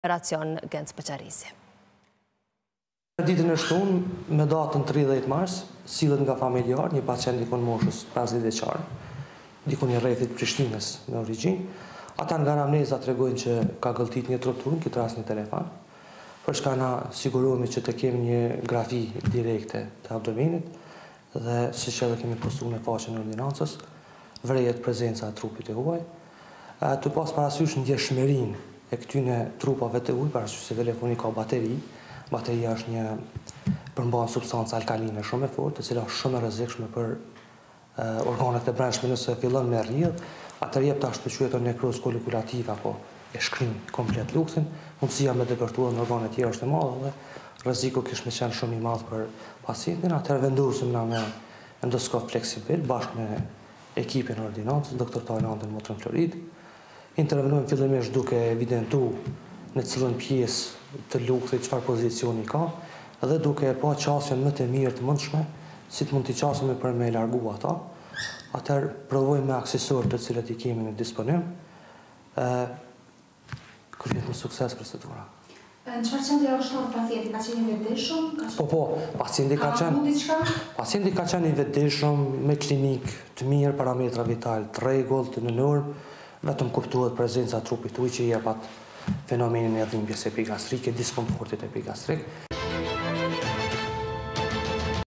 operacion Genc Pëqarisi. Ditën e shtunë, me datën 30 mars, sillet nga familjar një pacient dikon moshës 50 vjeçar, dikon i rrethit Prishtinës me origjinë. Ata nga anamneza tregojnë që ka gëlltit një trup turn, këtë rast një telefon, për çka na sigurohemi që të kemi një grafi direkte të abdomenit dhe siç edhe kemi postuar në faqen e ordinancës, vrejet prezenca e trupit të huaj. Të pas parasysh ndjeshmërinë e këtyne trupave të huaj, parasysh se telefoni ka bateri. Bateria është një përmban substancë alkaline shumë e fortë, e cila është shumë e rrezikshme për organet e brendshme nëse fillon me rrjedh, atëherë jep tash të quhet nekroz kolikulative apo e shkrin komplet luksin, mundësia me depërtuar në organe të tjera është e madhe dhe rreziku kish me qenë shumë i madh për pacientin. Atëherë vendosëm na me endoskop fleksibil bashkë me ekipin e ordinancës, doktor Tajlandën Motrën Florid. Intervenojmë fillimisht duke evidentuar në cilën pjesë të luksit çfarë pozicioni ka dhe duke pa qasjen më të mirë të mundshme, si të mund t'i qasemi për me largu ata. Atëherë provojmë me aksesorë të cilët i kemi në disponim. Kryet me sukses procedura. Në çfarë qendre është pacienti? Ka qenë i vetëdijshëm? Po, pacienti ka qenë i vetëdijshëm me klinikë të mirë, parametra vital të rregullt, në normë, vetëm kuptohet prezenca e trupit të huaj që i jep atë fenomenin e dhimbjes epigastrike, diskomfortit epigastrik.